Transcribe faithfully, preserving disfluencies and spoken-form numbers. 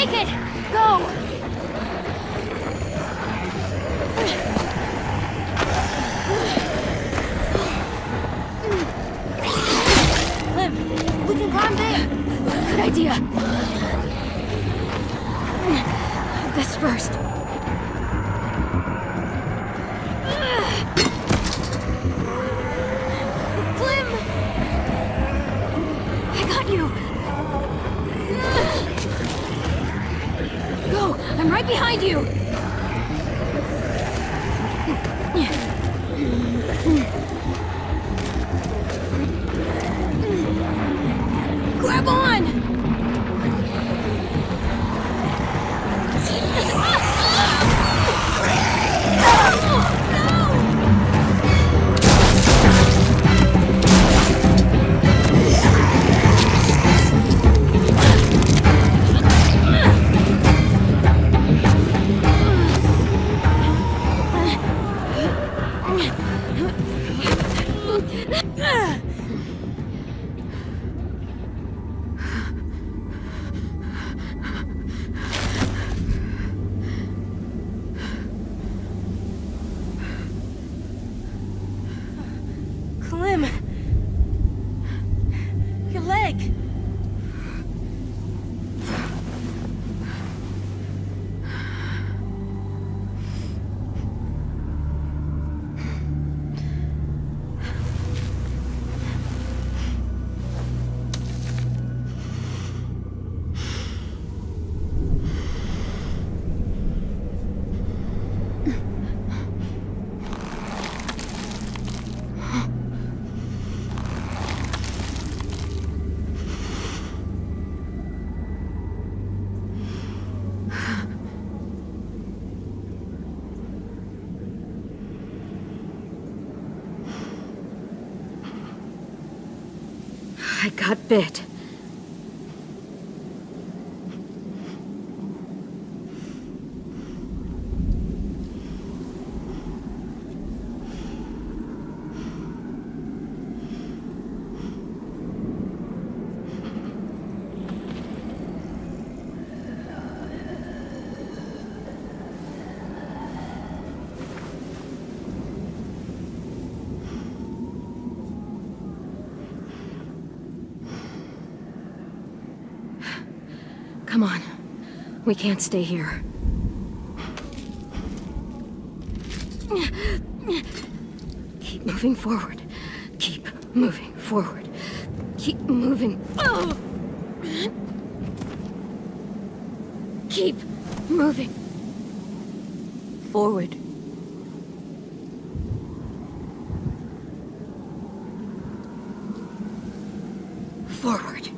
make it! Go! Clem, we can climb there! Good idea. This first. Clem! I got you! Go! I'm right behind you! Grab on! Clem! Your leg! I got bit. Come on. We can't stay here. Keep moving forward. Keep moving forward. Keep moving. Oh! Keep moving forward. Forward.